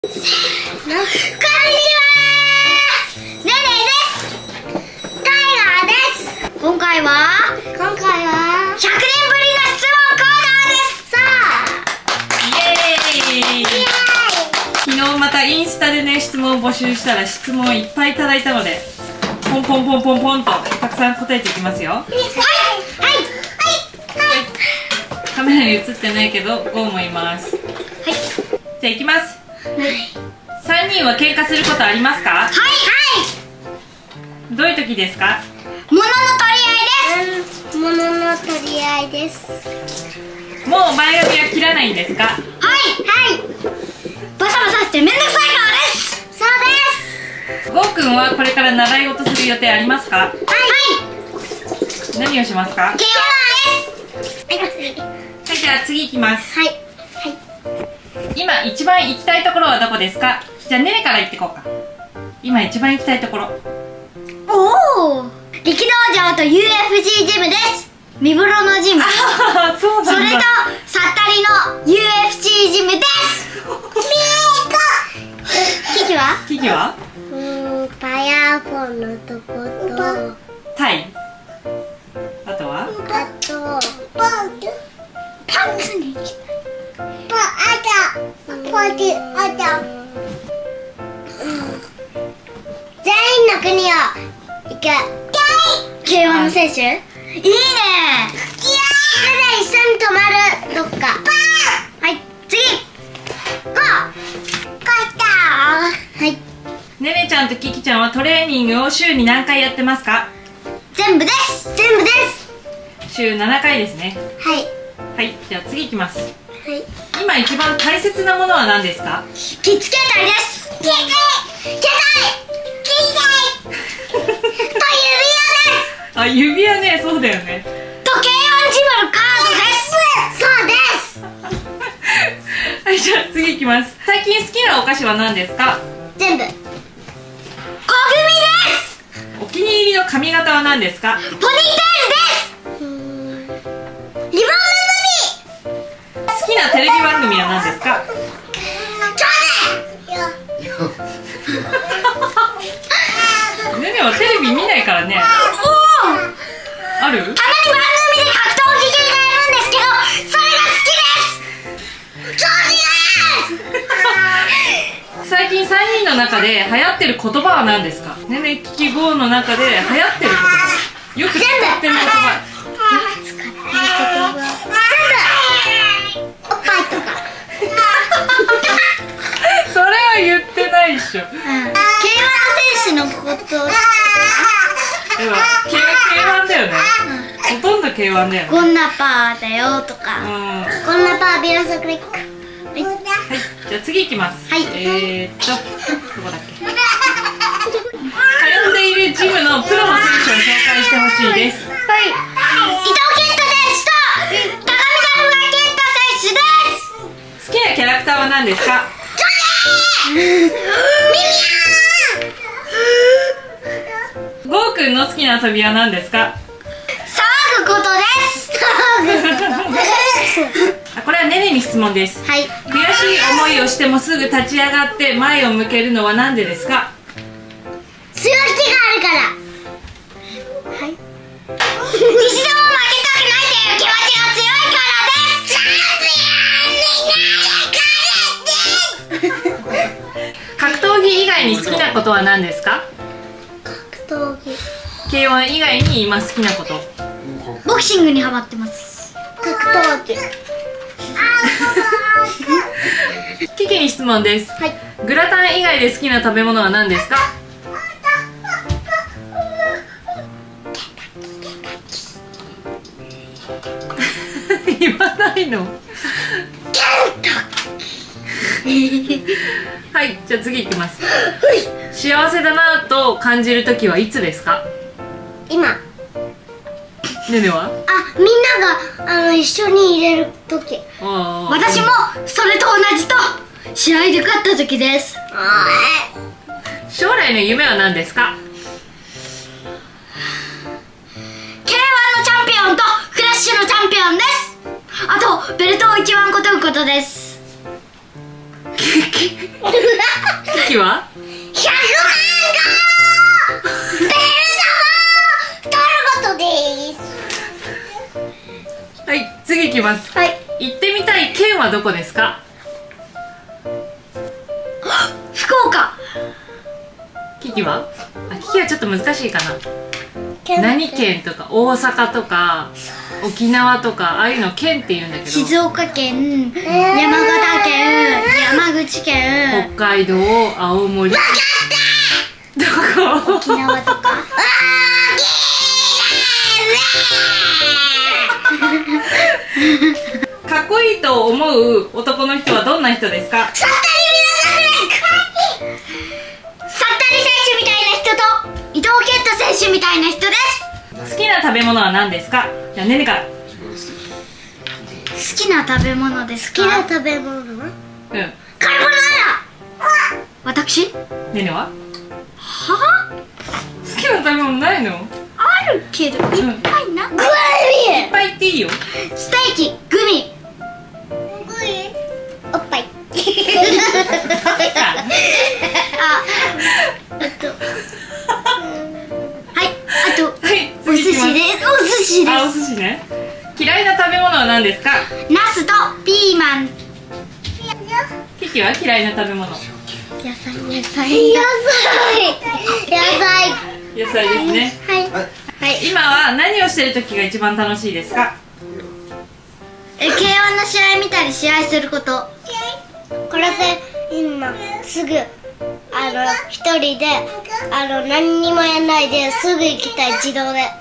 こんにちは。ねねです。タイガーです。今回は100年ぶりの質問コーナーです。さあ、 イエーイ。昨日またインスタでね質問を募集したら質問いっぱいいただいたので、ポンポンポンポンポンとたくさん答えていきますよ。はい、カメラに映ってないけどゴーもいます。はい、じゃあいきます。3人は喧嘩することありますか？はい、どういう時ですか？ 物の取り合いです。物の取り合いです。 もう前髪は切らないんですか？ はい、バサバサしてめんどくさいからです。そうです。 ゴーくんはこれから習い事する予定ありますか？はい、何をしますか？ 慶応です。 はい、じゃあ次いきます。 はい、 今一番行きたいところはどこですか？じゃあねねから行ってこうか。今一番行きたいところ。 おお、力道場と UFC ジムです。三風呂のジム。 ああ、そうなんだ。 それとさったりの UFC ジムです。キキは？ キキは？ パヤーポンのとこと、 タイ。あとは？ あとパンツに行きたい。全員の国を行く。慶応の選手？いいね。それで一緒に泊まる。どっか。はい、次。ゴー。はい。 ねねちゃんとキキちゃんはトレーニングを週に何回やってますか？ 全部です。 週7回ですね。 はい。 はい、じゃあ次いきます。 はい。 今一番大切なものは何ですか？ キッズ携帯です。携帯と指輪です。 あ、指輪ね、そうだよね。 と慶応ジムのカードです。そうです。 はい、じゃあ次いきます。最近好きなお菓子は何ですか？ 全部。小組です。 お気に入りの髪型は何ですか？ ポニーテールです。リボン好きなテレビ番組は何ですか？ねねはテレビ見ないからね。ある？ たまに番組で格闘技系がやるんですけど、それが好きです。 最近3人の中で流行ってる言葉は何ですか？ねねキキゴーの中で流行ってる言葉、よく使ってる言葉。 おっぱいとか。 それは言ってないっしょ。 K1 の選手のこと。 でも K1 だよね。ほとんど K1 だよね。 こんなパーだよとか。こんなパービラソクリック。はい、 じゃあ次いきます。 はい。 どこだっけ？通っているジムのプロの選手を紹介してほしいです。 はい。伊藤健太選手と高見田健太選手です。 好きなキャラクターは何ですか？ゴーくんの好きな遊びは何ですか？ 騒ぐことです。 これはねねに質問です。 はい。 悔しい思いをしてもすぐ立ち上がって前を向けるのは何でですか？ 強い気があるから。はい。一度も負けたくないという気持ちが強いからです。 格闘技以外に好きなことは何ですか？ 格闘技。 K1 以外に今好きなこと。 ボクシングにハマってます。格闘技。 キキに質問です。 はい。 グラタン以外で好きな食べ物は何ですか？言わないの。はい、じゃあ次いきます。幸せだなと感じるときはいつですか？ 今。 ねねは？ みんなが一緒に入れる時。私もそれと同じと試合で勝った時です。 将来の夢は何ですか？ K1 のチャンピオンとクラッシュのチャンピオンです。あとベルトを一番こてることです。K1 キキは 100万個ベルトを取ることです。 はい、次いきます。 はい。 行ってみたい県はどこですか？ 福岡。 キキは？キキはちょっと難しいかな。何県とか大阪とか沖縄とかああいうの県って言うんだけど、 静岡県、山形県、山口県、 北海道、青森。わかった。どこ？ 沖縄とか。 かっこいいと思う男の人はどんな人ですか？ サッタリ選手みたいな人と伊藤健人選手みたいな人です。 好きな食べ物は何ですか？じゃあねねから。 好きな食べ物ですか？好きな食べ物？ うん。 カルボナーラ。私？ ねねは？ は？ 好きな食べ物ないの？ あるけどいっぱいな。グミ。 いっぱい言っていいよ。 ステーキ、グミ。おっぱい。お寿司です。お寿司です。 あ、お寿司ね。嫌いな食べ物は何ですか？ ナスとピーマン。 キキは嫌いな食べ物？ 野菜。野菜ですね。 はい。 今は何をしてる時が一番楽しいですか ？K1 の試合見たり試合すること。これで今すぐ一人で何にもやらないですぐ行きたい、自動で。はい。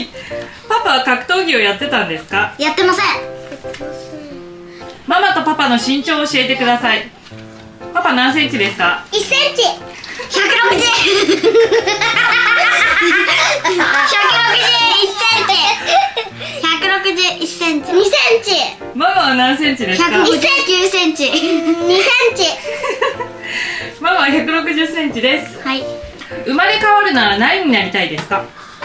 パパは格闘技をやってたんですか？ やってません。 ママとパパの身長を教えてください。パパ何センチですか ？1センチ。160。161センチ。2センチ。 ママは何センチですか ？159センチ。2センチ。 ママは160センチです。 はい。 生まれ変わるなら何になりたいですか？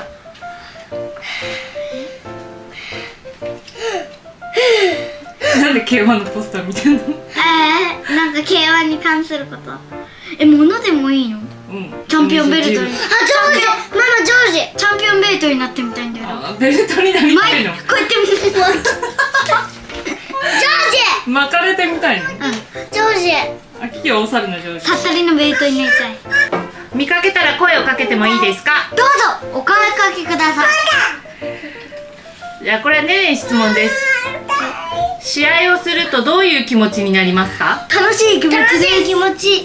なんで K1 のポスター見てんの？ なんか K1 に関すること。物でもいいの？ うん。 チャンピオンベルトに。ジョージ。ママジョージ。チャンピオンベルトになってみたいんだよ。 ベルトになりたいの？ こうやってジョージ。 巻かれてみたいの？ ジョージ。 キキはお猿のジョージ。 サッタリのベルトになりたい。 見かけたら声をかけてもいいですか？ どうぞお声かけください。 じゃあこれはねねに質問です。試合をするとどういう気持ちになりますか？ 楽しい気持ちです。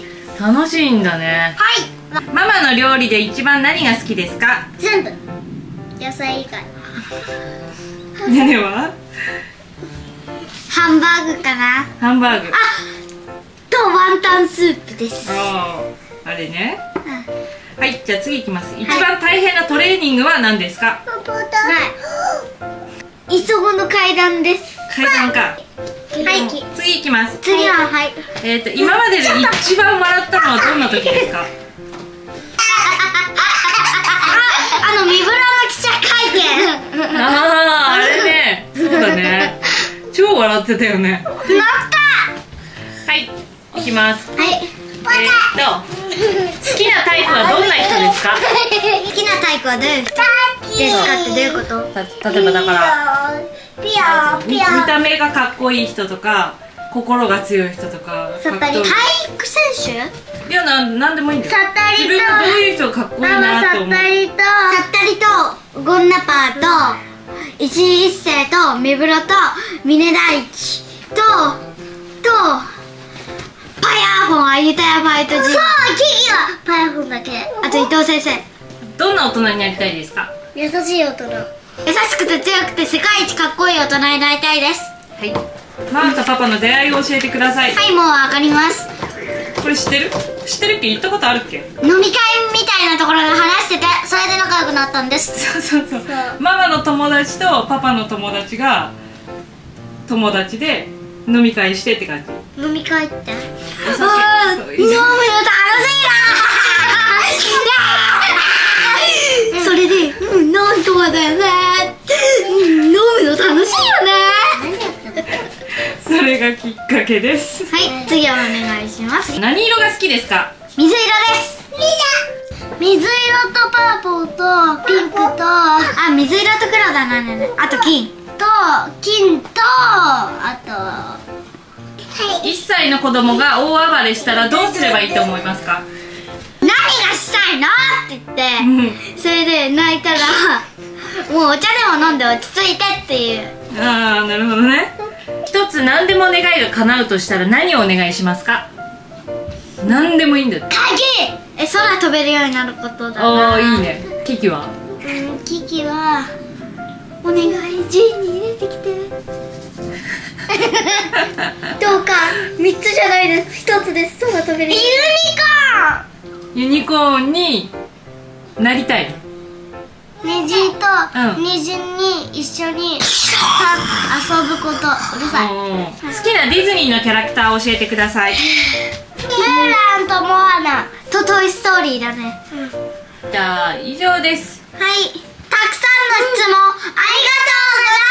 楽しいんだね。 はい。 ママの料理で一番何が好きですか？ 全部。野菜以外。 ねねは？ ハンバーグかな。 ハンバーグ。 とワンタンスープです。 あれね。はい、じゃあ次いきます。一番大変なトレーニングは何ですか？ 磯子の階段です。 階段か。はい、次いきます。 次は今までで一番笑ったのはどんな時ですか？ ミブラの記者会見。 あれね。そうだね。超笑ってたよね。 なった。 はい、いきます。 はい。 好きなタイプはどんな人ですか？ 好きなタイプはどういう人ですかってどういうこと？ 例えばだから見た目がかっこいい人とか心が強い人とか。 さっぱり体育選手？ いやなんでもいいんだよ。 さっぱりと自分がどういう人がかっこいいなと思う。 さっぱりとゴンナパーと石井一生と三室と峰大地とパヤーフォンアユタヤファイトジム。そう、キキはパヤーフォンだけ。あと伊藤先生。 どんな大人になりたいですか？ 優しい大人。優しくて強くて世界一かっこいい大人になりたいです。 はい。ママとパパの出会いを教えてください。 はい、もうわかります。 これ知ってるっけ？行ったことあるっけ？ 飲み会みたいなところで話してて、それで仲良くなったんです。 そう。ママの友達とパパの友達が友達で飲み会してって感じ。 飲み会って？飲むの楽しいな。それで、なんとかだよね。飲むの楽しいよね。 それそれがきっかけです。 はい、次はお願いします。 何色が好きですか？ 水色です。水色とパープルとピンクと、あ、水色と黒だな、ね、あと金とあと、はい、 1歳の子供が大暴れしたらどうすればいいと思いますか？ 何がしたいのって言って、それで泣いたらもうお茶でも飲んで落ち着いてっていう。 ああ、なるほどね。一つ何でも願いが叶うとしたら何をお願いしますか？何でもいいんだよ。 鍵！空飛べるようになることだな。 ああ、いいね。キキは？ キキはお願い、ジーに入れてきてどうか。3つじゃないです、1つです。空飛べるユニコーンになりたい。 虹と虹に一緒に遊ぶこと。うるさい。 好きなディズニーのキャラクターを教えてください。 ムーランとモアナとトイ・ストーリーだね。 じゃあ以上です。 はい、たくさんの質問ありがとうございました。